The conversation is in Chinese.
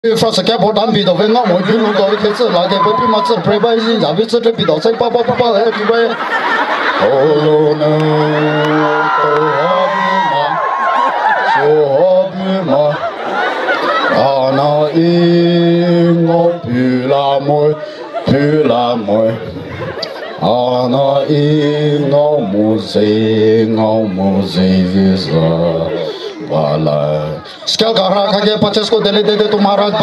说是给破单皮头分我们军路到开始那个不比嘛只陪伴人家比这比到谁爸来比呗。哦呢，小比嘛，啊那一我皮拉妹，啊那一我木子是。Sekarang kakek pacar sekolah dari तुम्हारा